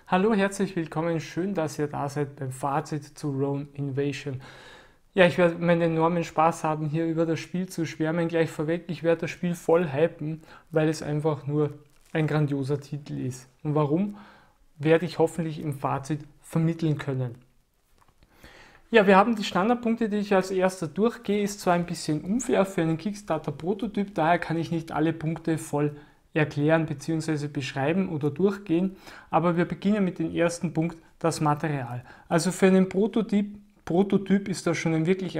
Hallo, herzlich willkommen. Schön, dass ihr da seid beim Fazit zu Rome Invasion. Ja, ich werde meinen enormen Spaß haben, hier über das Spiel zu schwärmen. Gleich vorweg, ich werde das Spiel voll hypen, weil es einfach nur ein grandioser Titel ist. Und warum, werde ich hoffentlich im Fazit vermitteln können. Ja, wir haben die Standardpunkte, die ich als erster durchgehe. Ist zwar ein bisschen unfair für einen Kickstarter-Prototyp, daher kann ich nicht alle Punkte voll erklären bzw. beschreiben oder durchgehen, aber wir beginnen mit dem ersten Punkt, das Material. Also für einen Prototyp ist das schon wirklich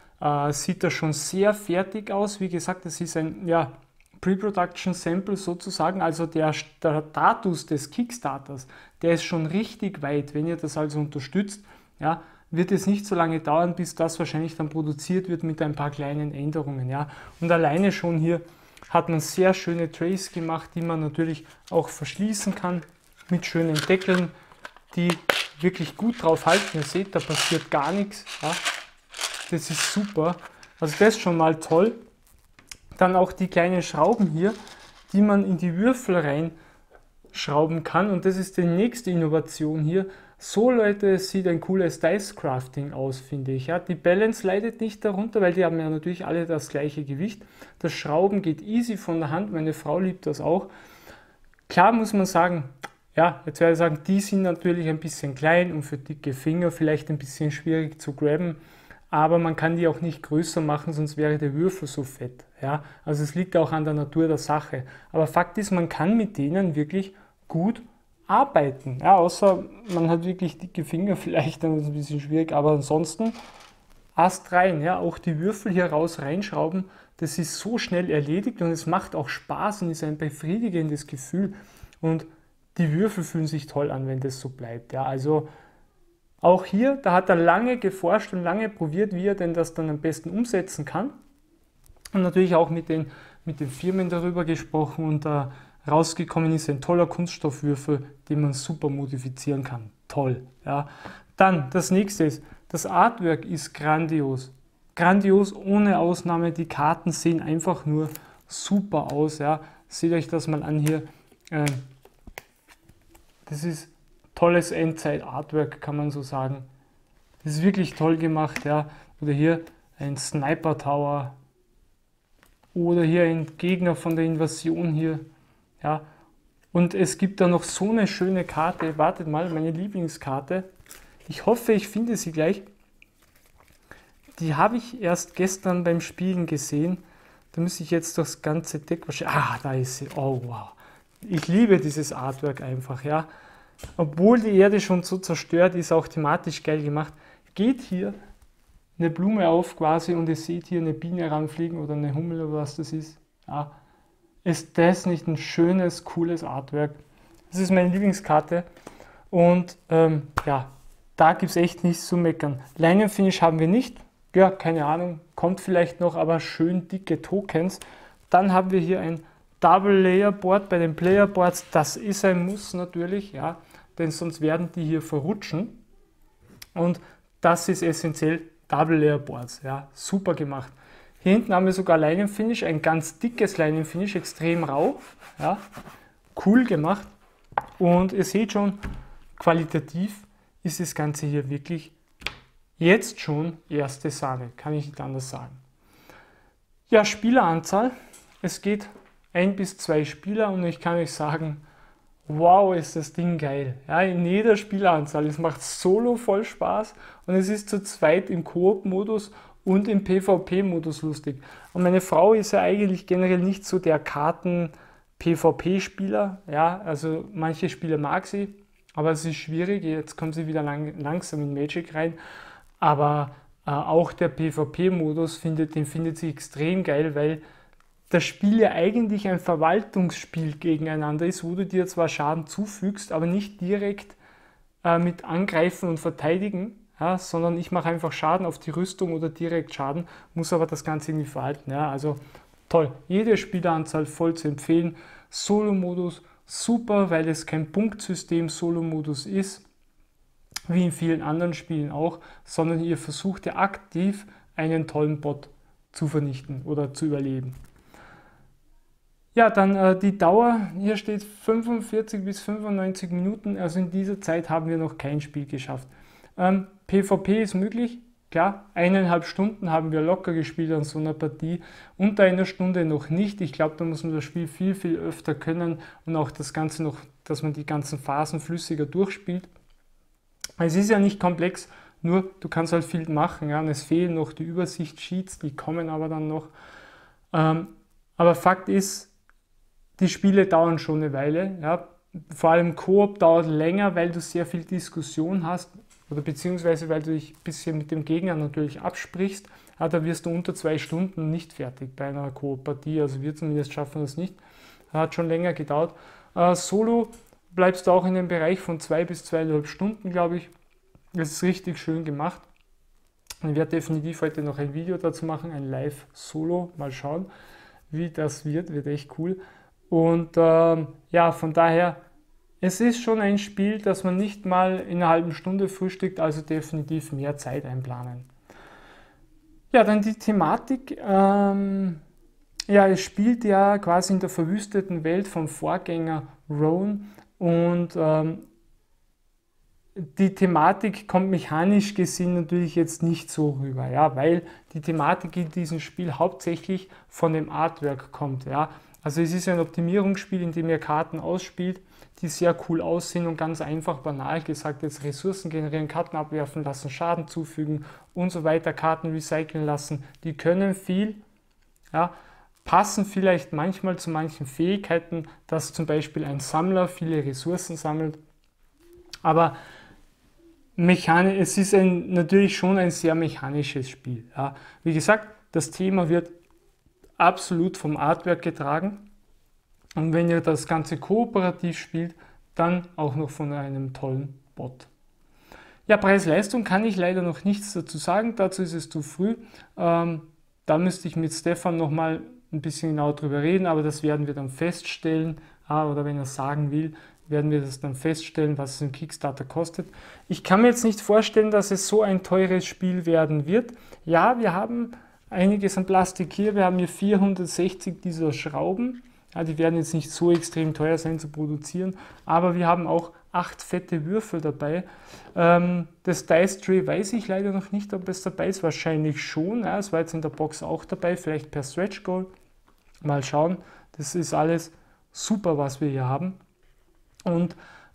sieht das schon sehr fertig aus. Wie gesagt, das ist ein Pre-Production Sample sozusagen, also der Status des Kickstarters, der ist schon richtig weit. Wenn ihr das also unterstützt, ja, wird es nicht so lange dauern, bis das wahrscheinlich dann produziert wird mit ein paar kleinen Änderungen. Ja. Und alleine schon hier hat man sehr schöne Trays gemacht, die man natürlich auch verschließen kann mit schönen Deckeln, die wirklich gut drauf halten. Ihr seht, da passiert gar nichts. Ja. Das ist super. Also das ist schon mal toll. Dann auch die kleinen Schrauben hier, die man in die Würfel reinschrauben kann. Und das ist die nächste Innovation hier. So Leute, sieht ein cooles Dice Crafting aus, finde ich. Ja, die Balance leidet nicht darunter, weil die haben ja natürlich alle das gleiche Gewicht. Das Schrauben geht easy von der Hand, meine Frau liebt das auch. Klar muss man sagen, ja, jetzt werde ich sagen, die sind natürlich ein bisschen klein und für dicke Finger vielleicht ein bisschen schwierig zu grabben, aber man kann die auch nicht größer machen, sonst wäre der Würfel so fett. Ja, also es liegt auch an der Natur der Sache. Aber Fakt ist, man kann mit denen wirklich gut arbeiten. Ja, außer man hat wirklich dicke Finger vielleicht, dann ist es ein bisschen schwierig, aber ansonsten Ast rein, ja, auch die Würfel hier reinschrauben, das ist so schnell erledigt und es macht auch Spaß und ist ein befriedigendes Gefühl und die Würfel fühlen sich toll an, wenn das so bleibt. Ja, also auch hier, da hat er lange geforscht und lange probiert, wie er denn das dann am besten umsetzen kann und natürlich auch mit den Firmen darüber gesprochen und rausgekommen ist ein toller Kunststoffwürfel, den man super modifizieren kann. Toll. Ja. Dann das nächste ist, das Artwork ist grandios. Grandios ohne Ausnahme. Die Karten sehen einfach nur super aus. Ja. Seht euch das mal an hier. Das ist tolles Endzeit-Artwork, kann man so sagen. Das ist wirklich toll gemacht. Ja. Oder hier ein Sniper Tower. Oder hier ein Gegner von der Invasion hier. Ja, und es gibt da noch so eine schöne Karte. Wartet mal, meine Lieblingskarte. Ich hoffe, ich finde sie gleich. Die habe ich erst gestern beim Spielen gesehen. Da muss ich jetzt das ganze Deck wahrscheinlich. Ah, da ist sie. Oh, wow. Ich liebe dieses Artwork einfach, ja. Obwohl die Erde schon so zerstört ist, auch thematisch geil gemacht. Geht hier eine Blume auf quasi und ihr seht hier eine Biene ranfliegen oder eine Hummel oder was das ist. Ja. Ist das nicht ein schönes, cooles Artwork? Das ist meine Lieblingskarte und ja, da gibt es echt nichts zu meckern. Leinenfinish haben wir nicht, ja, keine Ahnung, kommt vielleicht noch, aber schön dicke Tokens. Dann haben wir hier ein Double Layer Board bei den Player Boards, das ist ein Muss natürlich, ja, denn sonst werden die hier verrutschen und das ist essentiell Double Layer Boards, ja, super gemacht. Hier hinten haben wir sogar Leinenfinish, ein ganz dickes Leinenfinish, extrem rau. Ja, cool gemacht. Und ihr seht schon, qualitativ ist das Ganze hier wirklich jetzt schon erste Sahne, kann ich nicht anders sagen. Ja, Spieleranzahl. Es geht 1 bis 2 Spieler und ich kann euch sagen, wow, ist das Ding geil. Ja, in jeder Spieleranzahl. Es macht solo voll Spaß und es ist zu zweit im Koop-Modus und im PvP-Modus lustig. Und meine Frau ist ja eigentlich generell nicht so der Karten-PvP-Spieler. Ja, also manche Spiele mag sie, aber es ist schwierig. Jetzt kommt sie wieder langsam in Magic rein. Aber auch der PvP-Modus findet sie extrem geil, weil das Spiel ja eigentlich ein Verwaltungsspiel gegeneinander ist, wo du dir zwar Schaden zufügst, aber nicht direkt mit Angreifen und Verteidigen, ja, sondern ich mache einfach Schaden auf die Rüstung oder direkt Schaden, muss aber das Ganze irgendwie verhalten. Ja, also toll, jede Spieleranzahl voll zu empfehlen. Solo-Modus super, weil es kein Punktsystem Solo-Modus ist, wie in vielen anderen Spielen auch, sondern ihr versucht ja aktiv einen tollen Bot zu vernichten oder zu überleben. Ja, dann die Dauer, hier steht 45 bis 95 Minuten, also in dieser Zeit haben wir noch kein Spiel geschafft. PvP ist möglich, klar, 1,5 Stunden haben wir locker gespielt an so einer Partie, unter einer Stunde noch nicht. Ich glaube, da muss man das Spiel viel, viel öfter können und auch das Ganze noch, dass man die ganzen Phasen flüssiger durchspielt. Es ist ja nicht komplex, nur du kannst halt viel machen, ja, und es fehlen noch die Übersicht-Sheets, die kommen aber dann noch. Aber Fakt ist, die Spiele dauern schon eine Weile, ja. Vor allem Koop dauert länger, weil du sehr viel Diskussion hast oder beziehungsweise weil du dich ein bisschen mit dem Gegner natürlich absprichst. Ja, da wirst du unter 2 Stunden nicht fertig bei einer Koop-Partie, also wir zumindest schaffen das nicht. Hat schon länger gedauert. Solo bleibst du auch in dem Bereich von 2 bis 2,5 Stunden, glaube ich. Das ist richtig schön gemacht. Ich werde definitiv heute noch ein Video dazu machen, ein Live-Solo. Mal schauen, wie das wird echt cool. Und ja, von daher, es ist schon ein Spiel, das man nicht mal in einer halben Stunde frühstückt, also definitiv mehr Zeit einplanen. Ja, dann die Thematik. Ja, es spielt ja quasi in der verwüsteten Welt vom Vorgänger Rome und die Thematik kommt mechanisch gesehen natürlich jetzt nicht so rüber, ja, weil die Thematik in diesem Spiel hauptsächlich von dem Artwork kommt, ja. Also es ist ein Optimierungsspiel, in dem ihr Karten ausspielt, die sehr cool aussehen und ganz einfach, banal gesagt, jetzt Ressourcen generieren, Karten abwerfen lassen, Schaden zufügen und so weiter, Karten recyceln lassen. Die können viel, ja, passen vielleicht manchmal zu manchen Fähigkeiten, dass zum Beispiel ein Sammler viele Ressourcen sammelt, aber es ist natürlich schon ein sehr mechanisches Spiel. Ja. Wie gesagt, das Thema wird absolut vom Artwork getragen und wenn ihr das Ganze kooperativ spielt, dann auch noch von einem tollen Bot. Ja, Preis-Leistung kann ich leider noch nichts dazu sagen, dazu ist es zu früh. Da müsste ich mit Stefan nochmal ein bisschen genau drüber reden, aber das werden wir dann feststellen, oder wenn er sagen will, werden wir das dann feststellen, was es im Kickstarter kostet. Ich kann mir jetzt nicht vorstellen, dass es so ein teures Spiel werden wird. Ja, wir haben einiges an Plastik hier. Wir haben hier 460 dieser Schrauben. Ja, die werden jetzt nicht so extrem teuer sein zu produzieren, aber wir haben auch 8 fette Würfel dabei. Das Dice Tray weiß ich leider noch nicht, ob es dabei ist. Wahrscheinlich schon. Ja, es war jetzt in der Box auch dabei, vielleicht per Stretch Goal. Mal schauen. Das ist alles super, was wir hier haben. Und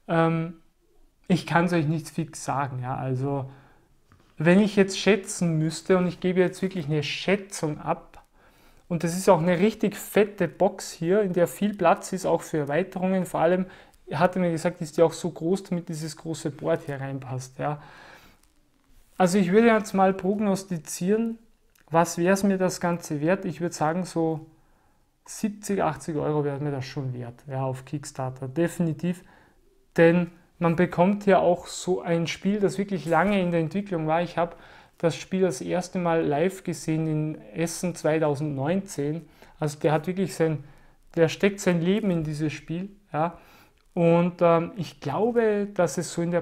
ich kann es euch nicht fix sagen. Ja, also wenn ich jetzt schätzen müsste, und ich gebe jetzt wirklich eine Schätzung ab, und das ist auch eine richtig fette Box hier, in der viel Platz ist, auch für Erweiterungen. Vor allem, hat er mir gesagt, ist die auch so groß, damit dieses große Board hier reinpasst. Ja. Also ich würde jetzt mal prognostizieren, was wäre es mir das Ganze wert? Ich würde sagen, so 70, 80 Euro wäre mir das schon wert, ja, auf Kickstarter, definitiv. Denn man bekommt hier auch so ein Spiel, das wirklich lange in der Entwicklung war. Ich habe das Spiel das erste Mal live gesehen in Essen 2019. Also der steckt sein Leben in dieses Spiel. Ja. Und ich glaube, dass es so in der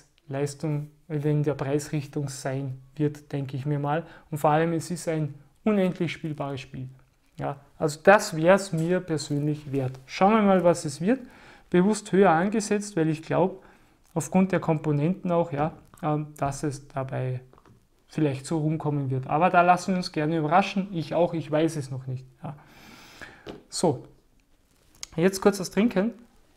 Preisrichtung sein wird, denke ich mir mal. Und vor allem, es ist ein unendlich spielbares Spiel. Ja. Also das wäre es mir persönlich wert. Schauen wir mal, was es wird. Bewusst höher angesetzt, weil ich glaube, aufgrund der Komponenten auch, ja, dass es dabei vielleicht so rumkommen wird. Aber da lassen wir uns gerne überraschen. Ich auch, ich weiß es noch nicht. Ja. So, jetzt kurz das Trinken.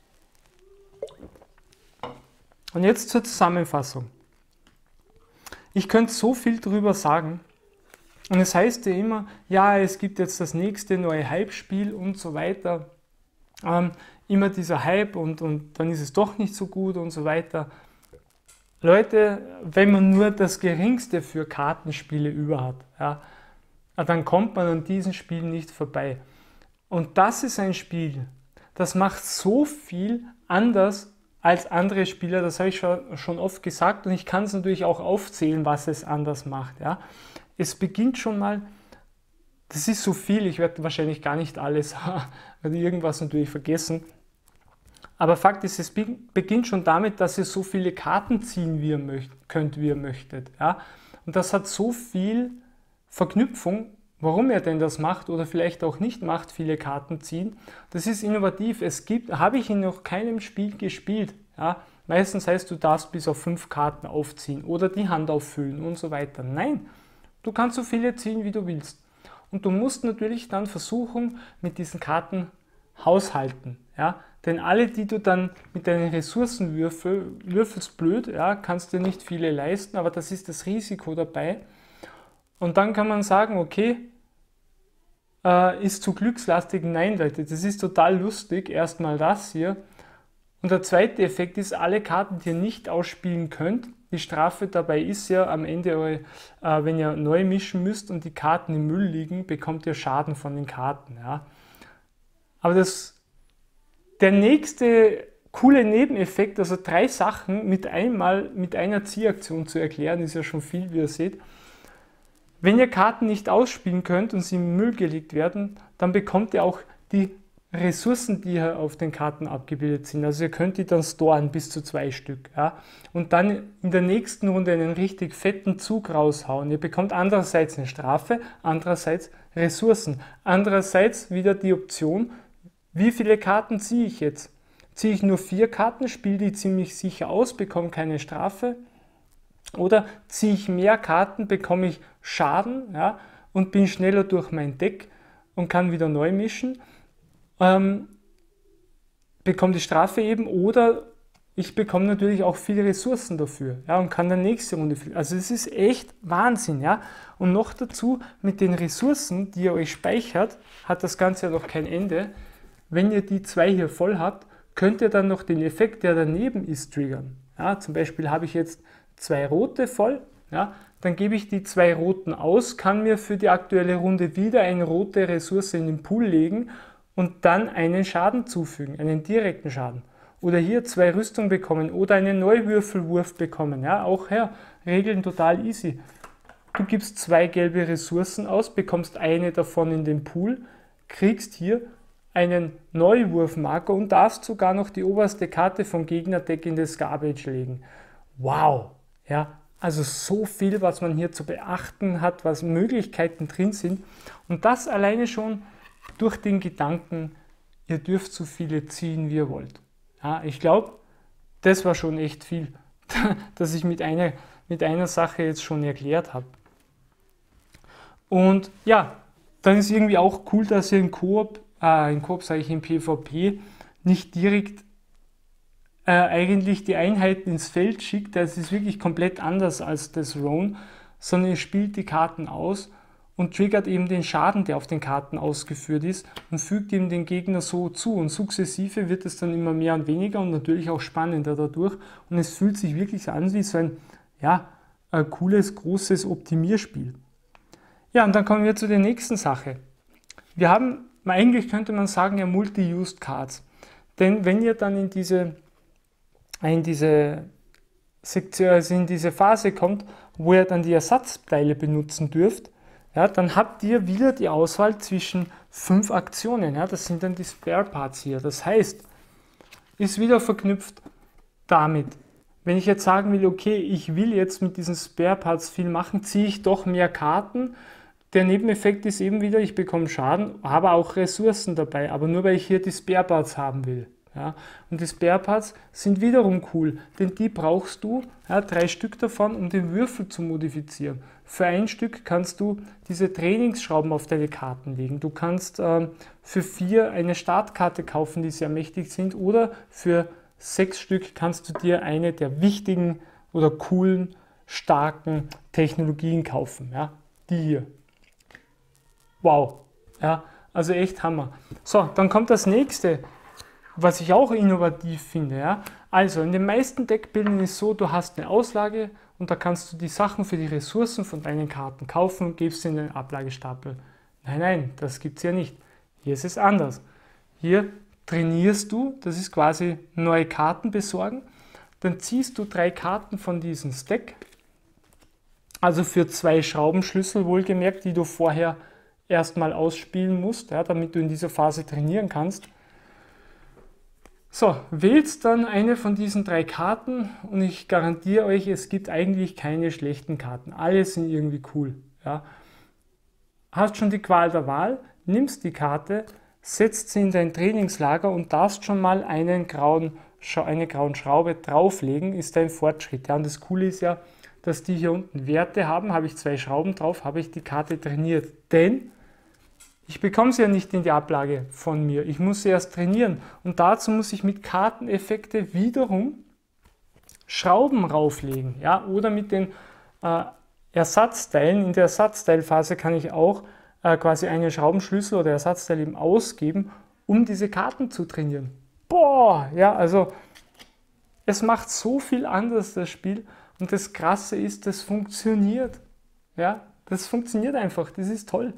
Und jetzt zur Zusammenfassung. Ich könnte so viel drüber sagen. Und es heißt ja immer, ja, es gibt jetzt das nächste neue Hype-Spiel und so weiter. Immer dieser Hype und dann ist es doch nicht so gut und so weiter. Leute, wenn man nur das Geringste für Kartenspiele über hat, ja, dann kommt man an diesen Spielen nicht vorbei. Und das ist ein Spiel, das macht so viel anders als andere Spieler, das habe ich schon oft gesagt und ich kann es natürlich auch aufzählen, was es anders macht. Ja. Es beginnt schon mal, das ist so viel, ich werde wahrscheinlich gar nicht alles, werde irgendwas natürlich vergessen. Aber Fakt ist, es beginnt schon damit, dass ihr so viele Karten ziehen könnt, wie ihr möchtet. Ja? Und das hat so viel Verknüpfung warum er denn das macht oder vielleicht auch nicht macht, viele Karten ziehen. Das ist innovativ. Habe ich in noch keinem Spiel gespielt. Ja? Meistens heißt, du darfst bis auf 5 Karten aufziehen oder die Hand auffüllen und so weiter. Nein, du kannst so viele ziehen, wie du willst. Und du musst natürlich dann versuchen, mit diesen Karten haushalten. Ja? Denn alle, die du dann mit deinen Ressourcen würfelst blöd, ja, kannst dir nicht viele leisten, aber das ist das Risiko dabei. Und dann kann man sagen, okay, ist zu glückslastig. Nein, Leute, das ist total lustig. Erstmal das hier. Und der zweite Effekt ist, alle Karten, die ihr nicht ausspielen könnt. Die Strafe dabei ist ja am Ende, wenn ihr neu mischen müsst und die Karten im Müll liegen, bekommt ihr Schaden von den Karten. Ja. Aber der nächste coole Nebeneffekt, also 3 Sachen mit einer Ziehaktion zu erklären, ist ja schon viel, wie ihr seht. Wenn ihr Karten nicht ausspielen könnt und sie im Müll gelegt werden, dann bekommt ihr auch die Ressourcen, die hier auf den Karten abgebildet sind. Also ihr könnt die dann storen, bis zu 2 Stück. Ja? Und dann in der nächsten Runde einen richtig fetten Zug raushauen. Ihr bekommt andererseits eine Strafe, andererseits Ressourcen. Andererseits wieder die Option, wie viele Karten ziehe ich jetzt? Ziehe ich nur 4 Karten, spiele die ziemlich sicher aus, bekomme keine Strafe. Oder ziehe ich mehr Karten, bekomme ich Schaden, ja, und bin schneller durch mein Deck und kann wieder neu mischen. Bekomme die Strafe eben, oder ich bekomme natürlich auch viele Ressourcen dafür, ja, und kann dann nächste Runde fliegen. Also es ist echt Wahnsinn. Ja. Und noch dazu, mit den Ressourcen, die ihr euch speichert, hat das Ganze ja noch kein Ende. Wenn ihr die 2 hier voll habt, könnt ihr dann noch den Effekt, der daneben ist, triggern. Ja, zum Beispiel habe ich jetzt 2 rote voll, ja, dann gebe ich die 2 roten aus, kann mir für die aktuelle Runde wieder eine rote Ressource in den Pool legen und dann einen Schaden zufügen, einen direkten Schaden. Oder hier 2 Rüstung bekommen oder einen Neuwürfelwurf bekommen. Ja, auch her, Regeln total easy. Du gibst 2 gelbe Ressourcen aus, bekommst eine davon in den Pool, kriegst hier einen Neuwurfmarker und darfst sogar noch die oberste Karte vom Gegnerdeck in das Garbage legen. Wow! Ja, also so viel, was man hier zu beachten hat, was Möglichkeiten drin sind. Und das alleine schon durch den Gedanken, ihr dürft so viele ziehen, wie ihr wollt. Ja, ich glaube, das war schon echt viel, dass ich mit einer Sache jetzt schon erklärt habe. Und ja, dann ist irgendwie auch cool, dass ihr im Koop sage ich im PvP, nicht direkt eigentlich die Einheiten ins Feld schickt. Das ist wirklich komplett anders als das Roam, sondern ihr spielt die Karten aus und triggert eben den Schaden, der auf den Karten ausgeführt ist, und fügt ihm den Gegner so zu. Und sukzessive wird es dann immer mehr und weniger und natürlich auch spannender dadurch. Und es fühlt sich wirklich an wie so ein cooles, großes Optimierspiel. Ja, und dann kommen wir zu der nächsten Sache. Wir haben, eigentlich könnte man sagen, ja, Multi-Used Cards. Denn wenn ihr dann in diese Sektion, also in diese Phase kommt, wo ihr dann die Ersatzteile benutzen dürft, ja, dann habt ihr wieder die Auswahl zwischen 5 Aktionen. Ja, das sind dann die Spare Parts hier. Das heißt, ist wieder verknüpft damit, wenn ich jetzt sagen will, okay, ich will jetzt mit diesen Spare Parts viel machen, ziehe ich doch mehr Karten. Der Nebeneffekt ist eben wieder, ich bekomme Schaden, habe auch Ressourcen dabei, aber nur weil ich hier die Spare Parts haben will. Ja. Und die Spare Parts sind wiederum cool, denn die brauchst du, 3 Stück davon, um den Würfel zu modifizieren. Für 1 Stück kannst du diese Trainingsschrauben auf deine Karten legen. Du kannst für 4 eine Startkarte kaufen, die sehr mächtig sind, oder für 6 Stück kannst du dir eine der wichtigen oder coolen, starken Technologien kaufen. Ja. Die hier. Wow. Ja, also echt Hammer. So, dann kommt das nächste, was ich auch innovativ finde. Ja. Also in den meisten Deckbildern ist es so, du hast eine Auslage und da kannst du die Sachen für die Ressourcen von deinen Karten kaufen und gibst sie in den Ablagestapel. Nein, das gibt es ja nicht. Hier ist es anders. Hier trainierst du, das ist quasi neue Karten besorgen. Dann ziehst du 3 Karten von diesem Stack, also für 2 Schraubenschlüssel wohlgemerkt, die du vorher erstmal ausspielen musst, ja, damit du in dieser Phase trainieren kannst. So, wählst dann eine von diesen 3 Karten und ich garantiere euch, es gibt eigentlich keine schlechten Karten. Alle sind irgendwie cool. Ja. hast schon die Qual der Wahl, nimmst die Karte, setzt sie in dein Trainingslager und darfst schon mal eine graue Schraube drauflegen, ist dein Fortschritt. Ja, und das Coole ist ja, dass die hier unten Werte haben, habe ich 2 Schrauben drauf, habe ich die Karte trainiert. Denn ich bekomme sie ja nicht in die Ablage von mir, ich muss sie erst trainieren. Und dazu muss ich mit Karteneffekte wiederum Schrauben rauflegen. Ja? Oder mit den Ersatzteilen. In der Ersatzteilphase kann ich auch quasi einen Schraubenschlüssel oder Ersatzteil eben ausgeben, um diese Karten zu trainieren. Boah, ja, also es macht so viel anders, das Spiel. Und das Krasse ist, das funktioniert. Ja, das funktioniert einfach, das ist toll.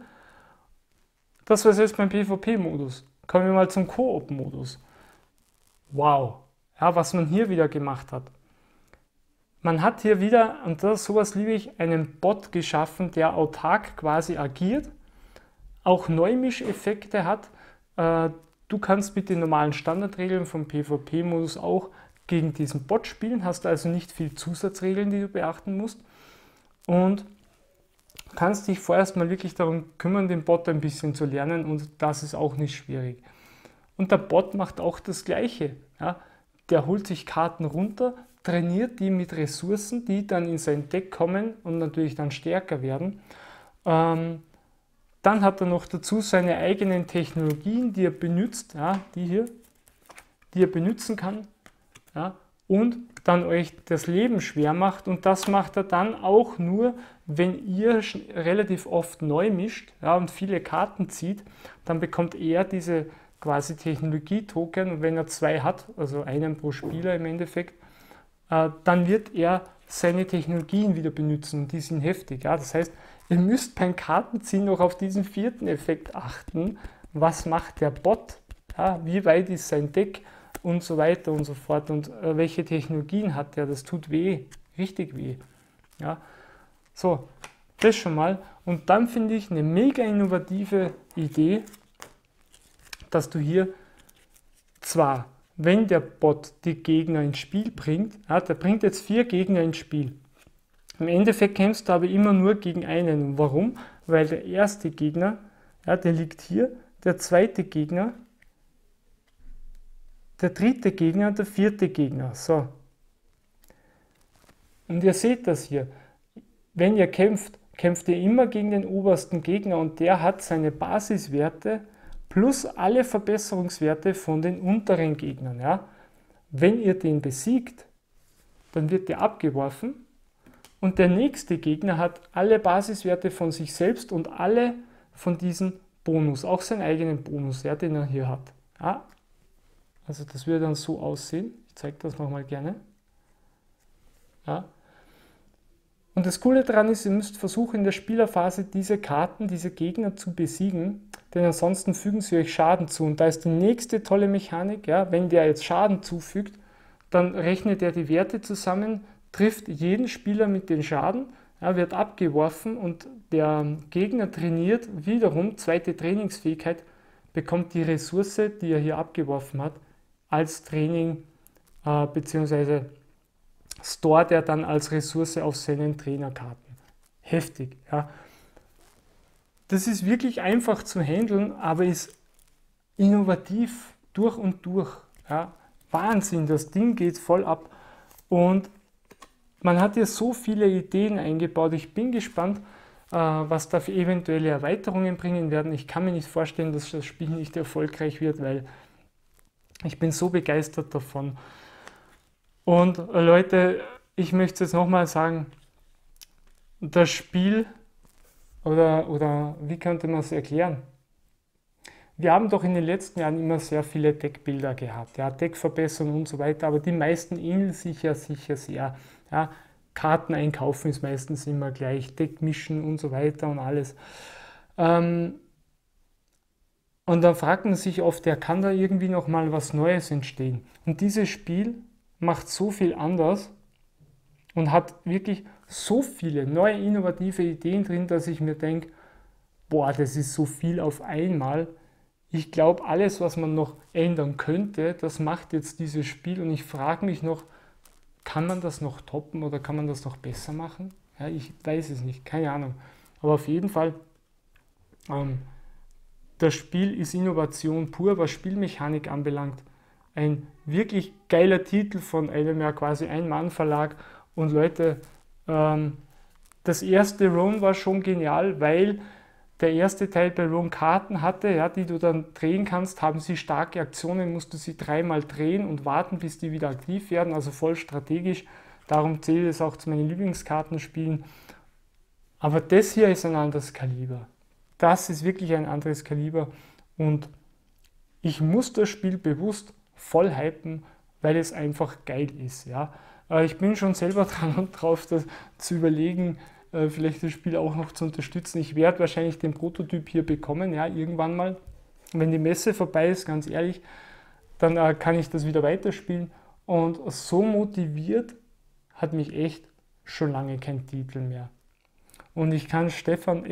Das war es jetzt beim PvP-Modus. Kommen wir mal zum Koop-Modus. Wow, ja, was man hier wieder gemacht hat. Man hat hier wieder, und sowas liebe ich, einen Bot geschaffen, der autark quasi agiert, auch Neumischeffekte hat. Du kannst mit den normalen Standardregeln vom PvP-Modus auch gegen diesen Bot spielen, hast also nicht viel Zusatzregeln, die du beachten musst. Und kannst dich vorerst mal wirklich darum kümmern, den Bot ein bisschen zu lernen, und das ist auch nicht schwierig. Und der Bot macht auch das Gleiche. Ja? Der holt sich Karten runter, trainiert die mit Ressourcen, die dann in sein Deck kommen und natürlich dann stärker werden. Dann hat er noch dazu seine eigenen Technologien, die er benutzt, ja, die er benutzen kann, ja, und dann euch das Leben schwer macht, und das macht er dann auch nur, wenn ihr relativ oft neu mischt, ja, und viele Karten zieht, dann bekommt er diese quasi Technologie-Token, und wenn er 2 hat, also einen pro Spieler im Endeffekt, dann wird er seine Technologien wieder benutzen, und die sind heftig. Ja. Das heißt, ihr müsst beim Kartenziehen noch auf diesen 4. Effekt achten. Was macht der Bot? Ja, wie weit ist sein Deck? Und so weiter und so fort. Und welche Technologien hat der? Das tut weh, richtig weh. Ja. So, das schon mal. Und dann finde ich eine mega innovative Idee, dass du hier zwar, wenn der Bot die Gegner ins Spiel bringt, ja, der bringt jetzt 4 Gegner ins Spiel. Im Endeffekt kämpfst du aber immer nur gegen einen. Warum? Weil der erste Gegner, ja, der liegt hier, der zweite Gegner, der dritte Gegner und der 4. Gegner. So. Und ihr seht das hier. Wenn ihr kämpft, kämpft ihr immer gegen den obersten Gegner, und der hat seine Basiswerte plus alle Verbesserungswerte von den unteren Gegnern. Ja. Wenn ihr den besiegt, dann wird der abgeworfen, und der nächste Gegner hat alle Basiswerte von sich selbst und alle von diesem Bonus, auch seinen eigenen Bonus, ja, den er hier hat. Ja. Also das würde dann so aussehen. Ich zeige das nochmal gerne. Ja. Und das Coole daran ist, ihr müsst versuchen, in der Spielerphase diese Karten, diese Gegner zu besiegen, denn ansonsten fügen sie euch Schaden zu. Und da ist die nächste tolle Mechanik, ja, wenn der jetzt Schaden zufügt, dann rechnet er die Werte zusammen, trifft jeden Spieler mit den Schaden, ja, wird abgeworfen, und der Gegner trainiert wiederum, 2. Trainingsfähigkeit, bekommt die Ressource, die er hier abgeworfen hat, als Training bzw. stort er dann als Ressource auf seinen Trainerkarten. Heftig, ja. Das ist wirklich einfach zu handeln, aber ist innovativ durch und durch. Ja. Wahnsinn, das Ding geht voll ab. Und man hat hier so viele Ideen eingebaut. Ich bin gespannt, was da für eventuelle Erweiterungen bringen werden. Ich kann mir nicht vorstellen, dass das Spiel nicht erfolgreich wird, weil ich bin so begeistert davon. Und Leute, ich möchte jetzt nochmal sagen, das Spiel, oder wie könnte man es erklären? Wir haben doch in den letzten Jahren immer sehr viele Deckbilder gehabt, ja, Deckverbesserungen und so weiter, aber die meisten ähneln sich ja sicher sehr. Ja. Karten einkaufen ist meistens immer gleich, Deck mischen und so weiter und alles. Und dann fragt man sich oft, ja, kann da irgendwie nochmal was Neues entstehen? Und dieses Spiel macht so viel anders und hat wirklich so viele neue innovative Ideen drin, dass ich mir denke, boah, das ist so viel auf einmal. Ich glaube, alles, was man noch ändern könnte, das macht jetzt dieses Spiel, und ich frage mich noch, kann man das noch toppen oder kann man das noch besser machen? Ja, ich weiß es nicht, keine Ahnung. Aber auf jeden Fall Das Spiel ist Innovation pur, was Spielmechanik anbelangt. Ein wirklich geiler Titel von einem ja quasi Ein-Mann-Verlag. Und Leute, das erste Roam war schon genial, weil der erste Teil bei Roam Karten hatte, ja, die du dann drehen kannst. Haben sie starke Aktionen, musst du sie dreimal drehen und warten, bis die wieder aktiv werden, also voll strategisch. Darum zählt es auch zu meinen Lieblingskartenspielen. Aber das hier ist ein anderes Kaliber. Das ist wirklich ein anderes Kaliber und ich muss das Spiel bewusst voll hypen, weil es einfach geil ist. Ja. Ich bin schon selber dran und drauf, das zu überlegen, vielleicht das Spiel auch noch zu unterstützen. Ich werde wahrscheinlich den Prototyp hier bekommen, ja, irgendwann mal. Wenn die Messe vorbei ist, ganz ehrlich, dann kann ich das wieder weiterspielen. Und so motiviert hat mich echt schon lange kein Titel mehr. Und ich kann Stefan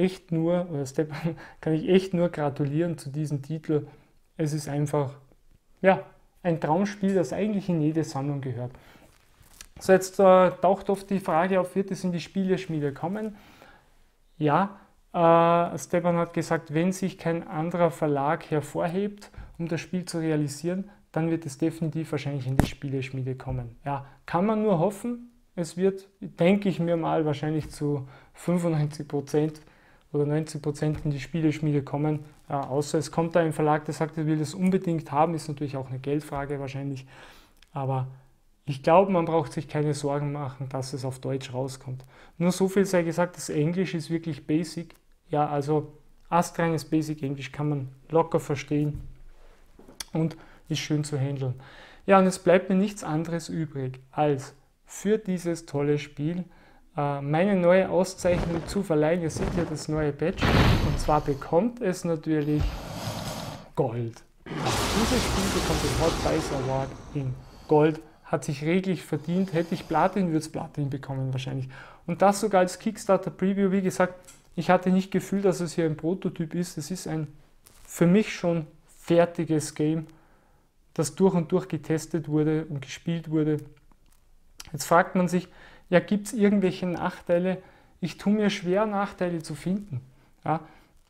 kann ich echt nur gratulieren zu diesem Titel. Es ist einfach, ja, ein Traumspiel, das eigentlich in jede Sammlung gehört. So, jetzt taucht oft die Frage auf, wird es in die Spieleschmiede kommen? Ja, Stefan hat gesagt, wenn sich kein anderer Verlag hervorhebt, um das Spiel zu realisieren, dann wird es definitiv wahrscheinlich in die Spieleschmiede kommen. Ja, kann man nur hoffen. Es wird, denke ich mir mal, wahrscheinlich zu 95% oder 90% in die Spieleschmiede kommen. Außer es kommt da ein Verlag, der sagt, er will das unbedingt haben, ist natürlich auch eine Geldfrage wahrscheinlich. Aber ich glaube, man braucht sich keine Sorgen machen, dass es auf Deutsch rauskommt. Nur so viel sei gesagt, das Englisch ist wirklich basic. Ja, also astreines Basic Englisch kann man locker verstehen und ist schön zu handeln. Ja, und es bleibt mir nichts anderes übrig, als für dieses tolle Spiel meine neue Auszeichnung zu verleihen. Ihr seht ja das neue Badge und zwar bekommt es natürlich Gold. Dieses Spiel bekommt den Hot Dice Award in Gold. Hat sich reglich verdient. Hätte ich Platin, würde es Platin bekommen wahrscheinlich. Und das sogar als Kickstarter Preview. Wie gesagt, ich hatte nicht Gefühl, dass es hier ein Prototyp ist. Es ist ein für mich schon fertiges Game, das durch und durch getestet wurde und gespielt wurde. Jetzt fragt man sich, ja, gibt es irgendwelche Nachteile? Ich tue mir schwer, Nachteile zu finden. Ja,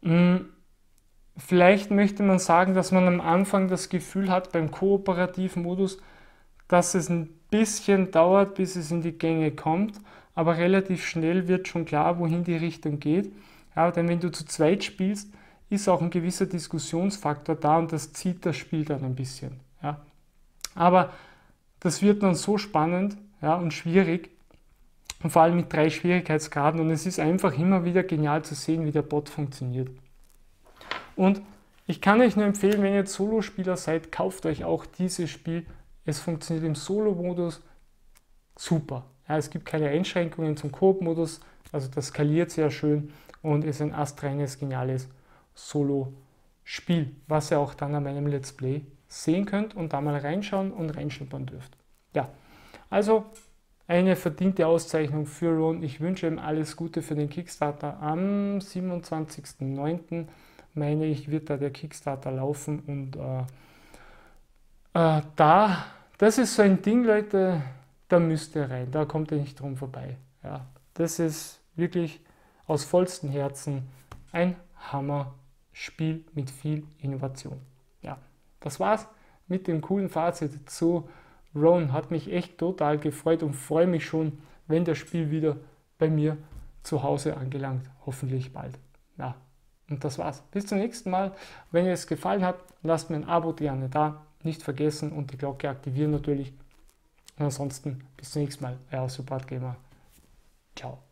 vielleicht möchte man sagen, dass man am Anfang das Gefühl hat, beim kooperativen Modus, dass es ein bisschen dauert, bis es in die Gänge kommt, aber relativ schnell wird schon klar, wohin die Richtung geht. Ja, denn wenn du zu zweit spielst, ist auch ein gewisser Diskussionsfaktor da und das zieht das Spiel dann ein bisschen. Ja. Aber das wird dann so spannend, ja, und schwierig, und vor allem mit 3 Schwierigkeitsgraden, und es ist einfach immer wieder genial zu sehen, wie der Bot funktioniert. Und ich kann euch nur empfehlen, wenn ihr jetzt Solospieler seid, kauft euch auch dieses Spiel. Es funktioniert im Solo-Modus super. Ja, es gibt keine Einschränkungen zum Koop-Modus, also das skaliert sehr schön und ist ein astreines, geniales Solo-Spiel, was ihr auch dann an meinem Let's Play sehen könnt und da mal reinschauen und reinschnuppern dürft. Ja, also eine verdiente Auszeichnung für Ron. Ich wünsche ihm alles Gute für den Kickstarter. Am 27.09. meine ich, wird da der Kickstarter laufen und das ist so ein Ding, Leute, da müsst ihr rein, da kommt ihr nicht drum vorbei. Ja, das ist wirklich aus vollstem Herzen ein Hammer-Spiel mit viel Innovation. Ja, das war's mit dem coolen Fazit zu Ron. Hat mich echt total gefreut und freue mich schon, wenn das Spiel wieder bei mir zu Hause angelangt, hoffentlich bald. Ja, und das war's. Bis zum nächsten Mal. Wenn ihr es gefallen hat, lasst mir ein Abo gerne da. Nicht vergessen und die Glocke aktivieren natürlich. Und ansonsten bis zum nächsten Mal. Euer Support Gamer. Ciao.